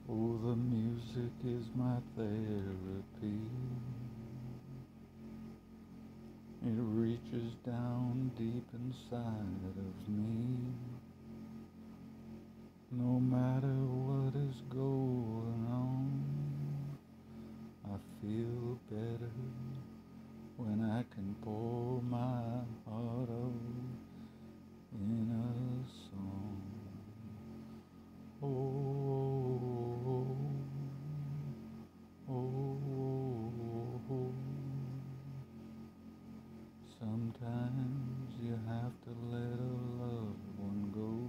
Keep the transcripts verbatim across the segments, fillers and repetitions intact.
Oh, the music is my therapy. It reaches down deep inside of me. No matter what is going on, I feel better when I can pour my heart out in a song. Oh, oh, oh, oh. Sometimes you have to let a loved one go.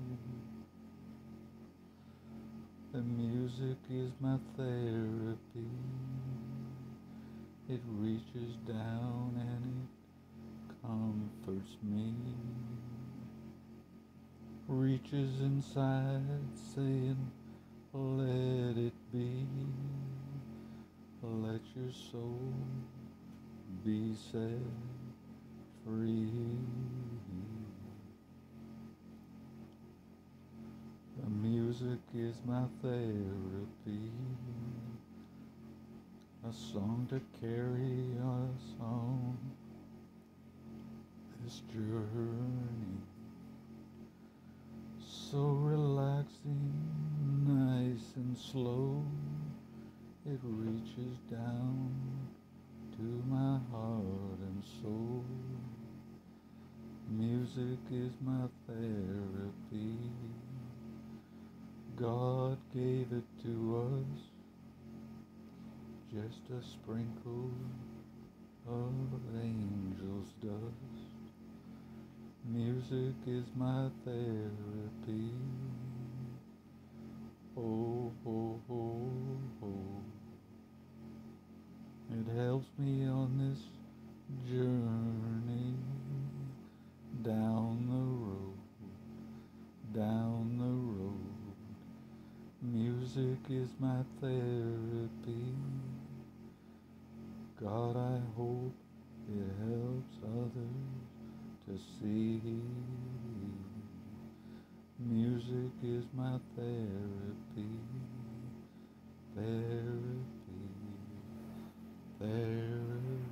The music is my therapy. It reaches down and it comforts me. Reaches inside saying, let it be. Let your soul be set free. The music is my therapy, a song to carry us on this journey. So relaxing, nice and slow, it reaches down to my heart and soul. Music is my therapy. God gave it to us, just a sprinkle of angel's dust. Music is my therapy. Oh, oh, oh, oh. It helps me on this journey down the road, down the road. Music is my therapy. God, I hope it helps others to see. Music is my therapy, therapy, therapy.